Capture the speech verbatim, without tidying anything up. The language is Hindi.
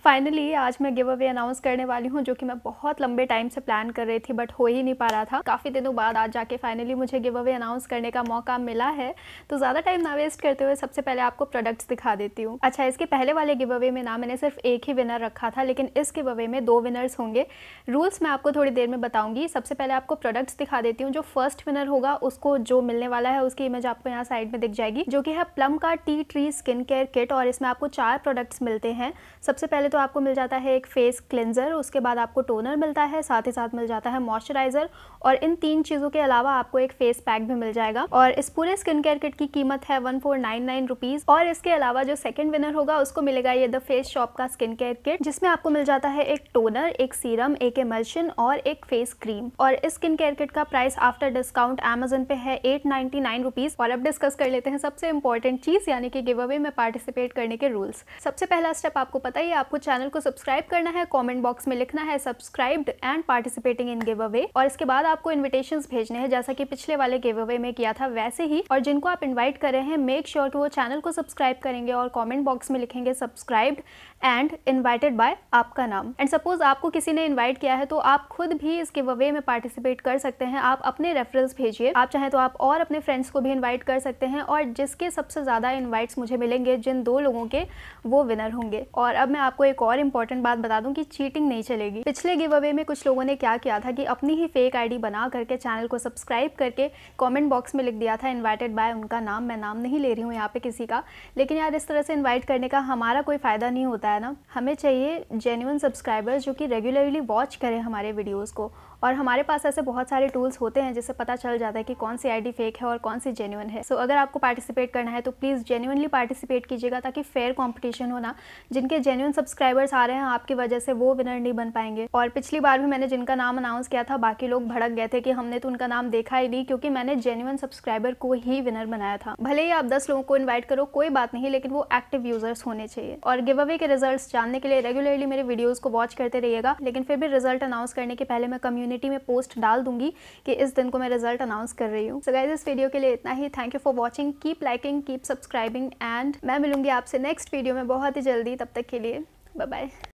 फाइनली आज मैं गिव अवे अनाउंस करने वाली हूँ, जो कि मैं बहुत लंबे टाइम से प्लान कर रही थी बट हो ही नहीं पा रहा था। काफ़ी दिनों बाद आज जाके फाइनली मुझे गिव अवे अनाउंस करने का मौका मिला है। तो ज़्यादा टाइम ना वेस्ट करते हुए सबसे पहले आपको प्रोडक्ट्स दिखा देती हूँ। अच्छा, इसके पहले वाले गिव अवे में ना मैंने सिर्फ एक ही विनर रखा था, लेकिन इस गिव अवे में दो विनर्स होंगे। रूल्स मैं आपको थोड़ी देर में बताऊंगी। सबसे पहले आपको प्रोडक्ट्स दिखा देती हूँ। जो फर्स्ट विनर होगा उसको जो मिलने वाला है उसकी इमेज आपको यहाँ साइड में दिख जाएगी, जो कि है प्लम का tea tree skin care kit. और इसमें आपको चार प्रोडक्ट्स मिलते हैं। सबसे पहले तो आपको मिल जाता है एक फेस क्लेंजर, उसके बाद आपको टोनर मिलता है, साथ ही साथ मिल जाता है मॉइस्चराइजर, और इन तीन चीज़ों के अलावा आपको एक फेस पैक भी मिल जाएगा। और इस पूरे स्किन केयर किट की कीमत है one four nine nine rupees. और इसके अलावा जो सेकंड विनर होगा उसको मिलेगा ये द फेस शॉप का स्किन केयर किट, जिसमें आपको मिल जाता है एक टोनर, एक सीरम, एक एमल्शन और एक फेस क्रीम। और इस स्किन केयर किट का प्राइस आफ्टर डिस्काउंट अमेजन पे है एट नाइन्टी नाइन रुपीज़। और अब डिस्कस कर लेते हैं सबसे इंपॉर्टेंट चीज़, यानी कि गिव अवे में पार्टिसिपेट करने के रूल्स। सबसे पहला स्टेप आपको पता ही है, आपको चैनल को सब्सक्राइब करना है, कमेंट बॉक्स में लिखना है subscribed and participating in giveaway. और इसके बाद आपको इन्विटेशंस भेजने हैं, जैसा कि पिछले वाले गिव अवे में किया था वैसे ही। और जिनको आप इनवाइट कर रहे हैं मेक श्योर कि वो चैनल को सब्सक्राइब करेंगे और कमेंट बॉक्स में लिखेंगे सब्सक्राइब्ड एंड इनवाइटेड बाय आपका नाम। एंड सपोज आपको किसी ने इन्वाइट किया है तो आप खुद भी इस गिव अवे में पार्टिसिपेट कर सकते हैं। आप अपने रेफरेंस भेजिए, आप चाहें तो आप और अपने फ्रेंड्स को भी इन्वाइट कर सकते हैं। और जिसके सबसे ज़्यादा इन्वाइट्स मुझे मिलेंगे, जिन दो लोगों के, वो विनर होंगे। और अब मैं आपको एक और इम्पॉर्टेंट बात बता दूं कि चीटिंग नहीं चलेगी। पिछले गिव अवे में कुछ लोगों ने क्या किया था कि अपनी ही फेक आईडी बना करके चैनल को सब्सक्राइब करके कमेंट बॉक्स में लिख दिया था इनवाइटेड बाय उनका नाम। मैं नाम नहीं ले रही हूँ यहाँ पे किसी का, लेकिन यार इस तरह से इन्वाइट करने का हमारा कोई फ़ायदा नहीं होता है ना। हमें चाहिए जेन्युइन सब्सक्राइबर्स जो कि रेगुलरली वॉच करें हमारे वीडियोज़ को। और हमारे पास ऐसे बहुत सारे टूल्स होते हैं जिससे पता चल जाता है कि कौन सी आईडी फेक है और कौन सी जेन्युइन है। सो so, अगर आपको पार्टिसिपेट करना है तो प्लीज़ जेन्युइनली पार्टिसिपेट कीजिएगा, ताकि फेयर कंपटीशन हो ना। जिनके जेन्युइन सब्सक्राइबर्स आ रहे हैं आपकी वजह से वो विनर नहीं बन पाएंगे। और पिछली बार भी मैंने जिनका नाम अनाउंस किया था, बाकी लोग भड़क गए थे कि हमने तो उनका नाम देखा ही नहीं, क्योंकि मैंने जेन्युइन सब्सक्राइबर को ही विनर बनाया था। भले ही आप दस लोगों को इन्वाइट करो कोई बात नहीं, लेकिन वो एक्टिव यूजर्स होने चाहिए। और गिव अवे के रिजल्ट्स जानने के लिए रेगुलरली मेरे वीडियोज़ को वॉच करते रहिएगा। लेकिन फिर भी रिजल्ट अनाउंस करने के पहले मैं कम्युनिटी में पोस्ट डाल दूंगी कि इस दिन को मैं रिजल्ट अनाउंस कर रही हूँ। सो गाइस, इस वीडियो के लिए इतना ही। Thank you for watching, keep liking, keep subscribing and मैं मिलूंगी आपसे नेक्स्ट वीडियो में बहुत ही जल्दी। तब तक के लिए बाय बाय।